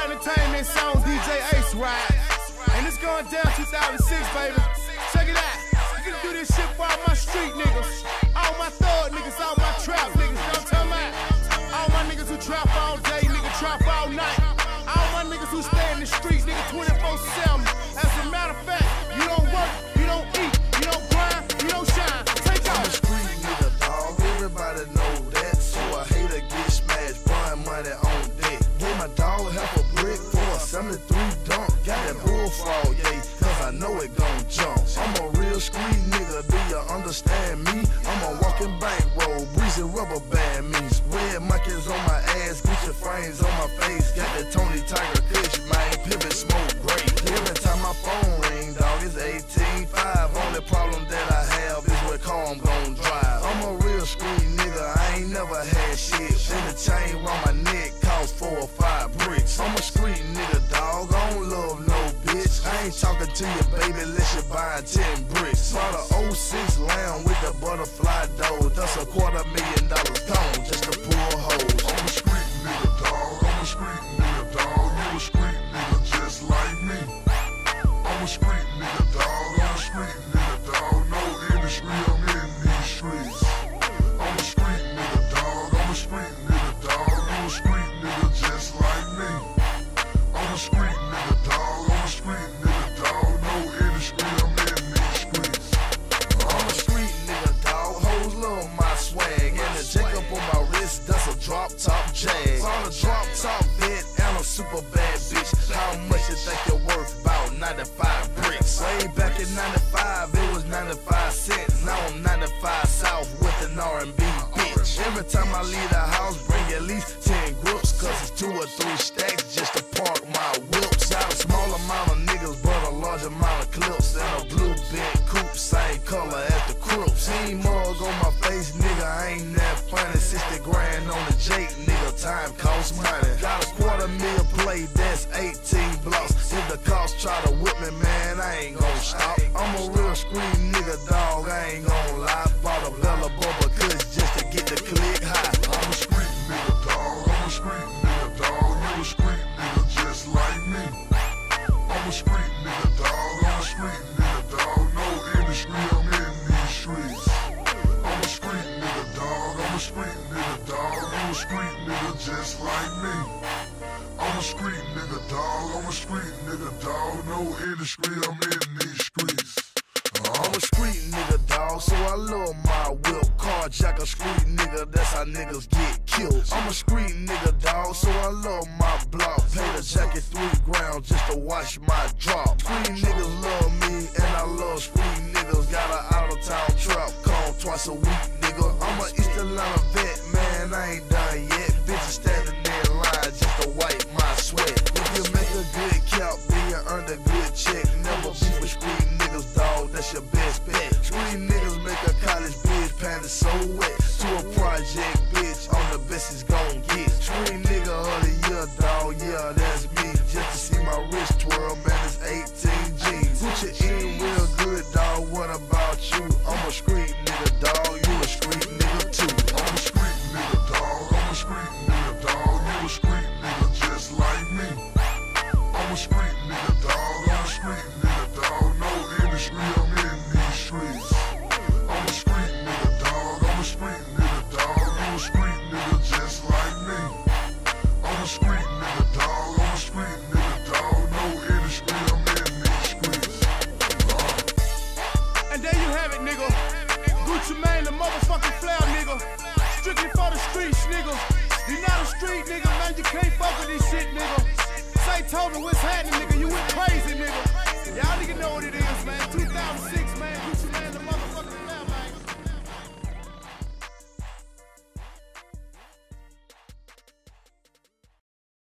Entertainment song, DJ Ace Ride. And it's going down 2006, baby. Check it out. You can do this shit for all my street niggas, all my thug niggas, all my trap niggas. You know what I'm talking about? All my niggas who trap all day, nigga trap all night. All my niggas who stay in the streets, nigga 24/7. As a matter of fact, you don't work, you don't eat, you don't grind, you don't shine. Take off. I'm a street nigga, dog. Everybody know that. So I hate to get smashed, buying money on deck. Give my dog half a brick for a 73 dunk. Got that bullfrog, yeah, cause I know it gon' jump. I'm a real street nigga, do you understand me? I'm a walking bankroll, breezy rubber band me. Red monkeys on my ass, Gucci frames on my face. Got that Tony Tiger Kush, man, pivot smoke great. Every time my phone ring, dog, it's 18.5. Only problem that I have is what car I'm gon' drive. I'm a real street nigga, I ain't never had shit. Then the chain around my neck cost 4 or 5 bricks. I'm a street nigga, dog, I don't love no bitch. I ain't talking to you, baby, unless you buying 10 bricks. Bought a 06 Lamb with the butterfly doors. That's $250,000 gone just to pull hoes. I'm a street nigga, dog. I'm a street nigga, dog. You a street nigga just like me. I'm a street nigga, dog. I'm a street nigga, dog. No industry, I'm in these streets. I'm a street nigga, dog. I'm a street nigga, dog. You a street nigga just like me. I'm a street nigga, dog. I'm a street nigga, dog. No industry, I'm in these streets. I'm a street nigga, dog. Hoes love my swag. And the Jacob on my wrist, that's a drop top jag. On a drop top vet and a super bad bitch. How much you think you're worth? About 95 bricks. Way back in 95, it was 95 cents. Now I'm 95 South with an R&B bitch. Every time I leave the house, bring at least 10 grips. Cause it's 2 or 3 stacks just to park my whips. Got a small amount of niggas, but a large amount of clips. And a blue bent coupe, same color as the Crips. Team mug on my face, nigga, I ain't that funny. 60 grand on the Jake, nigga, time costs money. Got a $250,000 play, that's 18 blocks. If the cops try to whip me, man, I ain't gon' stop. I'm a real street nigga, dog, I ain't gon' lie. Bought a Bella Bubba Kush just to get the click high. I'm a street nigga, dog. I'm a street nigga, dog. You a street nigga just like me. I'm a street nigga, dog. I'm a street nigga, dog. No industry, I'm in these streets. I'm a street nigga, dog. I'm a street nigga, dog. You a street nigga just like me. I'm a street nigga, dog. I'm a street nigga, dog. No industry, I'm in these streets. I'm a street nigga, dog, so I love my whip. Carjack a street nigga, that's how niggas get killed. I'm a street nigga, dog, so I love my block. Pay the jacket 3 grand just to watch my drop. Street niggas love me, and I love street niggas. Got an out-of-town trap, come twice a week, nigga. I'm a East Atlanta vet, man, I ain't done yet. Bitches standing there in line just to wipe my sweat. If you make a good count, then you earn a good check. Never beef with street niggas, dog, that's your best bet. Street niggas make a college bitch panties so wet. To a project bitch, on the best is gon' get. Street nigga of the year, dog, yeah, that's me. Just to see my wrist twirl, man, it's 18 G's. Put you in real good, dog, what about you? I'm a street nigga, dog, you a street nigga too. I'm a street nigga, dog. I'm a street nigga, dog. You a street nigga just like me. I'm a street nigga, dog. I'm a street nigga, dog. No industry, I'm in these streets. I'm a street nigga, dog. I'm a street nigga, dog. You a street nigga just like me. I'm a street nigga, dog. I'm a street nigga, dog. No industry, I'm in these streets. And there you have it, nigga. Gucci Mane, the motherfucking flair, nigga. Strictly for the streets, nigga. You not a street nigga, man, you can't fuck with this shit, nigga. Say, Tony, what's happening, nigga?